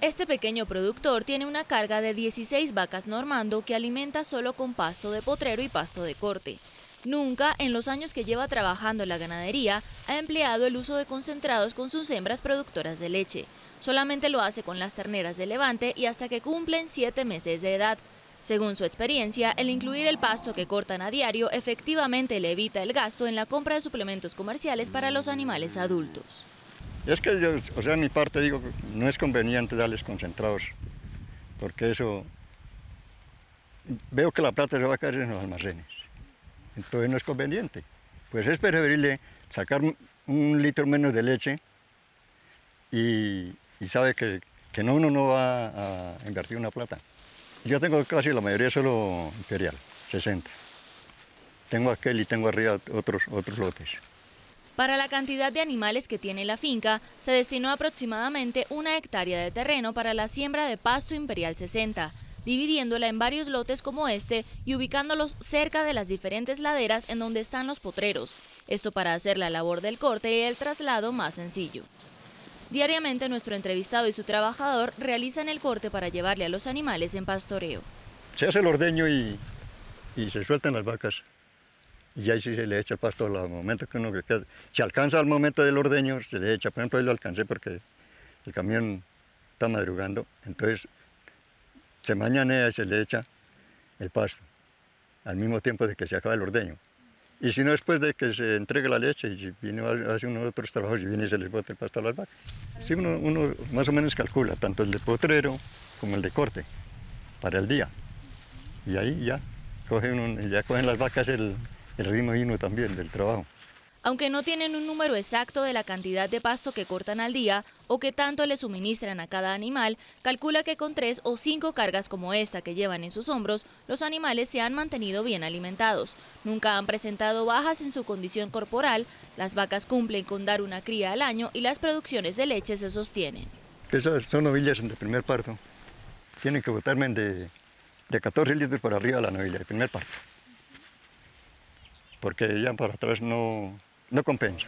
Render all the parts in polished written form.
Este pequeño productor tiene una carga de 16 vacas normando que alimenta solo con pasto de potrero y pasto de corte. Nunca, en los años que lleva trabajando en la ganadería, ha empleado el uso de concentrados con sus hembras productoras de leche. Solamente lo hace con las terneras de levante y hasta que cumplen 7 meses de edad. Según su experiencia, el incluir el pasto que cortan a diario efectivamente le evita el gasto en la compra de suplementos comerciales para los animales adultos. Es que yo, en mi parte digo que no es conveniente darles concentrados, porque eso, veo que la plata se va a caer en los almacenes, entonces no es conveniente. Pues es preferible sacar 1 litro menos de leche y sabe que uno no va a invertir una plata. Yo tengo casi la mayoría solo imperial, 60. Tengo aquel y tengo arriba otros lotes. Para la cantidad de animales que tiene la finca, se destinó aproximadamente 1 hectárea de terreno para la siembra de pasto imperial 60, dividiéndola en varios lotes como este y ubicándolos cerca de las diferentes laderas en donde están los potreros. Esto para hacer la labor del corte y el traslado más sencillo. Diariamente nuestro entrevistado y su trabajador realizan el corte para llevarle a los animales en pastoreo. Se hace el ordeño y se sueltan las vacas. Y ahí sí se le echa pasto al momento que uno queda. Si alcanza al momento del ordeño, se le echa. Por ejemplo, ahí lo alcancé porque el camión está madrugando. Entonces se mañanea y se le echa el pasto al mismo tiempo de que se acaba el ordeño. Y si no, después de que se entregue la leche y viene hace unos otros trabajos y viene y se les bota el pasto a las vacas. Sí, uno más o menos calcula tanto el de potrero como el de corte para el día. Y ahí ya cogen las vacas el ritmo y uno también del trabajo. Aunque no tienen un número exacto de la cantidad de pasto que cortan al día o que tanto le suministran a cada animal, calcula que con 3 o 5 cargas como esta que llevan en sus hombros, los animales se han mantenido bien alimentados. Nunca han presentado bajas en su condición corporal, las vacas cumplen con dar una cría al año y las producciones de leche se sostienen. Esas son novillas de primer parto. Tienen que botarme de 14 litros para arriba la novilla de primer parto, porque ya para atrás no compensa.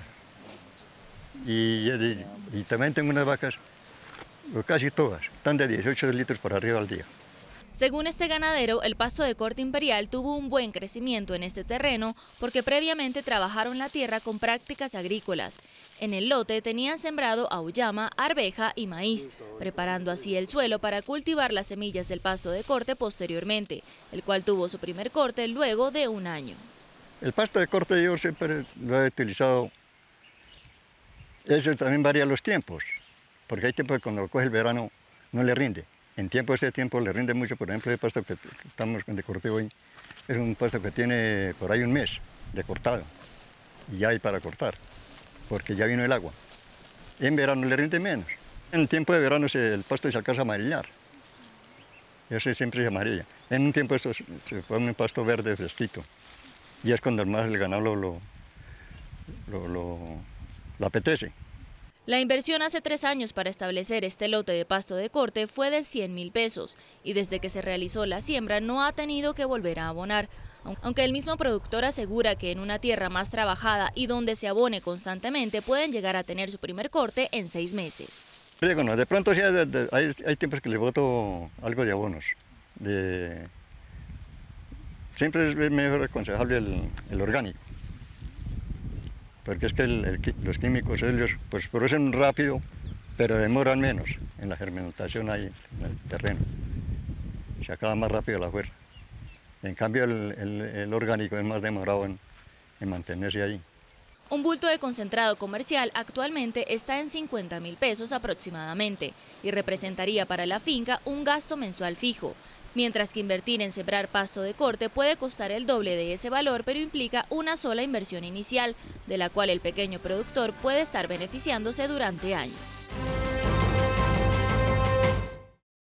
Y también tengo unas vacas, casi todas, están de 18 litros para arriba al día. Según este ganadero, el pasto de corte imperial tuvo un buen crecimiento en este terreno porque previamente trabajaron la tierra con prácticas agrícolas. En el lote tenían sembrado auyama, arveja y maíz, preparando así el suelo para cultivar las semillas del pasto de corte posteriormente, el cual tuvo su primer corte luego de 1 año. El pasto de corte yo siempre lo he utilizado, eso también varía los tiempos, porque hay tiempos que cuando coge el verano no le rinde. En este tiempo le rinde mucho. Por ejemplo, el pasto que estamos de corte hoy es un pasto que tiene por ahí 1 mes de cortado y ya hay para cortar, porque ya vino el agua. En verano le rinde menos. En el tiempo de verano el pasto se alcanza a amarillar, ese siempre se amarilla. En un tiempo esto se pone un pasto verde fresquito y es cuando más el ganado lo apetece. La inversión hace 3 años para establecer este lote de pasto de corte fue de 100.000 pesos y desde que se realizó la siembra no ha tenido que volver a abonar, aunque el mismo productor asegura que en una tierra más trabajada y donde se abone constantemente pueden llegar a tener su primer corte en 6 meses. Bueno, de pronto sí hay tiempos que le boto algo de abonos. Siempre es mejor aconsejable el orgánico, porque es que los químicos ellos pues producen rápido, pero demoran menos en la germinación ahí en el terreno. Se acaba más rápido la fuerza. En cambio el orgánico es más demorado en mantenerse ahí. Un bulto de concentrado comercial actualmente está en 50.000 pesos aproximadamente y representaría para la finca un gasto mensual fijo, mientras que invertir en sembrar pasto de corte puede costar el doble de ese valor, pero implica una sola inversión inicial, de la cual el pequeño productor puede estar beneficiándose durante años.